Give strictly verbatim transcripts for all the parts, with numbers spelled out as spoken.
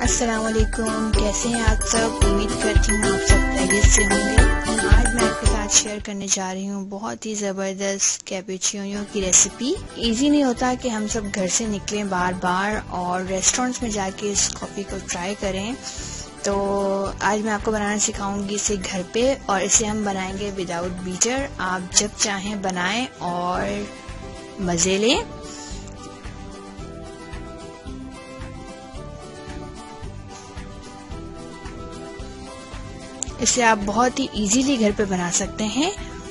अस्सलाम वालेकुम, कैसे हैं आप सब। उम्मीद करती हूँ आप सब खैरियत से होंगे। आज मैं आपके साथ शेयर करने जा रही हूँ बहुत ही ज़बरदस्त कैपुचिनो की रेसिपी। इजी नहीं होता कि हम सब घर से निकलें बार बार और रेस्टोरेंट्स में जाके इस कॉफ़ी को ट्राई करें। तो आज मैं आपको बनाना सिखाऊंगी इसे घर पे, और इसे हम बनाएंगे विदाउट बीटर। आप जब चाहें बनाएं और मज़े लें। इसे आप बहुत ही इजीली घर पे बना सकते हैं।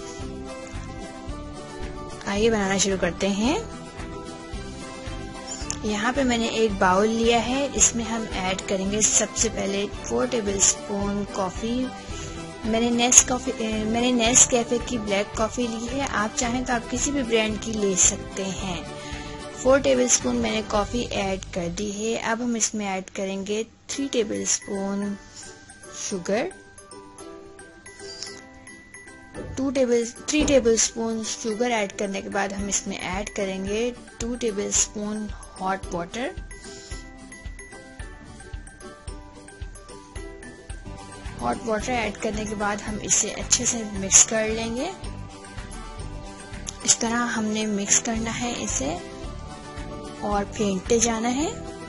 आइए बनाना शुरू करते हैं। यहाँ पे मैंने एक बाउल लिया है, इसमें हम ऐड करेंगे सबसे पहले फोर टेबल स्पून कॉफ़ी। मैंने नेस कॉफ़ी मैंने नेस कैफे की ब्लैक कॉफ़ी ली है, आप चाहें तो आप किसी भी ब्रांड की ले सकते हैं। फोर टेबल स्पून मैंने कॉफ़ी ऐड कर दी है। अब हम इसमें ऐड करेंगे three tablespoon sugar, two table three tablespoon sugar add करने के बाद हम इसमें ऐड करेंगे two tablespoon hot water. Hot water add करने के बाद हम इसे अच्छे से मिक्स कर लेंगे। इस तरह हमने मिक्स करना है इसे और फेंटते जाना है।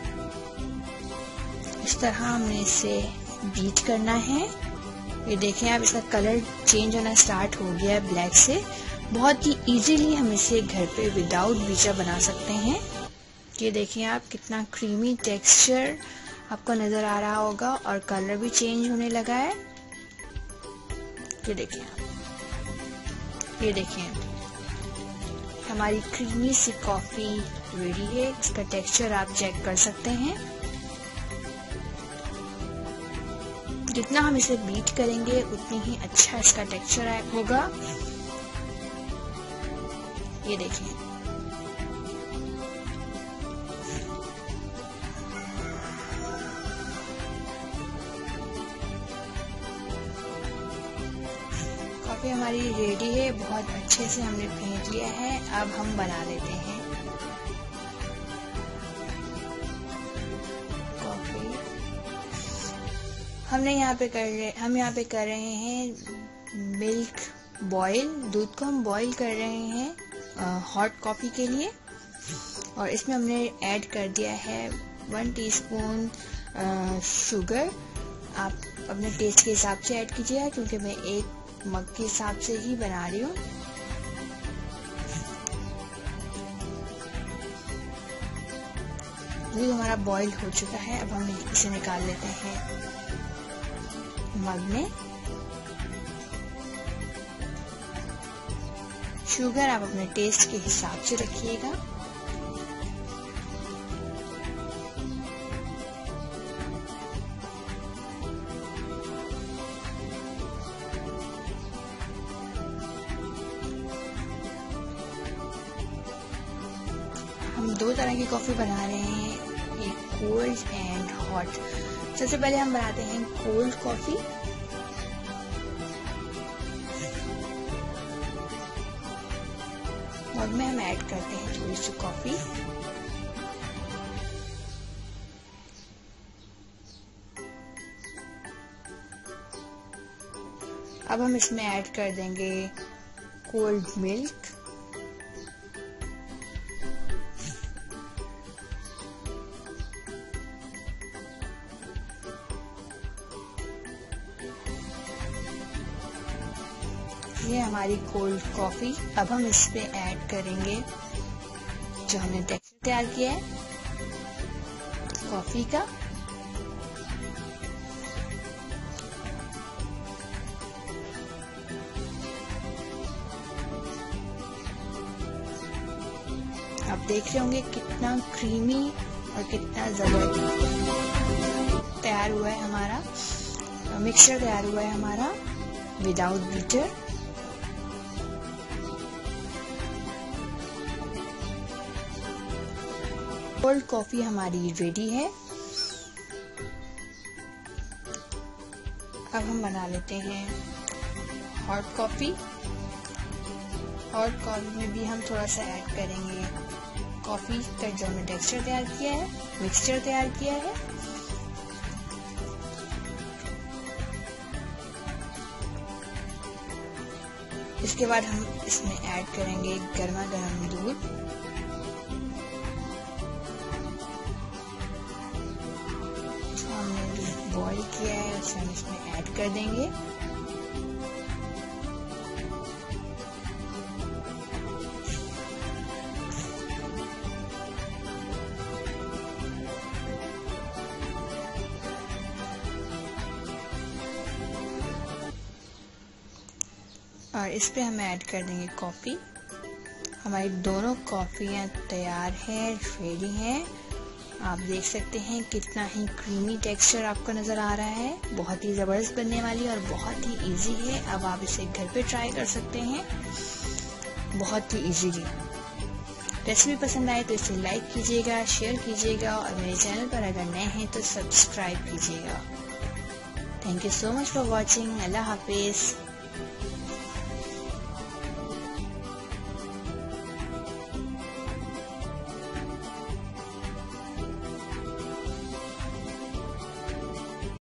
इस तरह हमने इसे बीट करना है। ये देखें आप, इसका कलर चेंज होना स्टार्ट हो गया है ब्लैक से। बहुत ही इजीली हम इसे घर पे विदाउट बीटर बना सकते हैं। ये देखें आप, कितना क्रीमी टेक्सचर आपको नजर आ रहा होगा और कलर भी चेंज होने लगा है। ये देखें आप, ये देखें हमारी क्रीमी सी कॉफी रेडी है। इसका टेक्सचर आप चेक कर सकते हैं। जितना हम इसे बीट करेंगे उतनी ही अच्छा इसका टेक्सचर होगा। ये देखिए, कॉफी हमारी रेडी है, बहुत अच्छे से हमने फेंट लिया है। अब हम बना लेते हैं कॉफी। हमने यहाँ पे कर रहे हम यहाँ पे कर रहे हैं मिल्क बॉईल। दूध को हम बॉईल कर रहे हैं हॉट कॉफ़ी के लिए, और इसमें हमने ऐड कर दिया है वन टीस्पून शुगर। आप अपने टेस्ट के हिसाब से ऐड कीजिएगा, क्योंकि मैं एक मग के हिसाब से ही बना रही हूँ। दूध हमारा बॉईल हो चुका है। अब हम इसे निकाल लेते हैं मग में। शुगर आप अपने टेस्ट के हिसाब से रखिएगा। हम दो तरह की कॉफी बना रहे हैं, एक कोल्ड एंड हॉट। सबसे पहले हम बनाते हैं कोल्ड कॉफी। मग में हम ऐड करते हैं थोड़ी सी कॉफी। अब हम इसमें ऐड कर देंगे कोल्ड मिल्क। ये हमारी कोल्ड कॉफी। अब हम इस पे ऐड करेंगे जो हमने टेक्सचर तैयार किया है कॉफी का। आप देख रहे होंगे कितना क्रीमी और कितना जबरदस्त तैयार हुआ है हमारा मिक्सचर तैयार हुआ है हमारा विदाउट बीटर। कोल्ड कॉफी हमारी रेडी है। अब हम बना लेते हैं हॉट कॉफी। हॉट कॉफी में भी हम थोड़ा सा ऐड करेंगे कॉफी का जो हमने टेक्सचर तैयार किया है, मिक्सचर तैयार किया है। इसके बाद हम इसमें ऐड करेंगे गर्मा गर्म दूध। जो हमने दूध बॉईल किया है उसे हम इसमें ऐड कर देंगे। और इस पे हम ऐड कर देंगे कॉफ़ी। हमारी दोनों कॉफ़ियाँ तैयार हैं, रेडी हैं। आप देख सकते हैं कितना ही क्रीमी टेक्सचर आपको नज़र आ रहा है। बहुत ही ज़बरदस्त बनने वाली और बहुत ही इजी है। अब आप इसे घर पे ट्राई कर सकते हैं बहुत ही इजीली। रेसिपी पसंद आए तो इसे लाइक कीजिएगा, शेयर कीजिएगा और मेरे चैनल पर अगर नए हैं तो सब्सक्राइब कीजिएगा। Thank you so much for watching. Allah हाफिज़।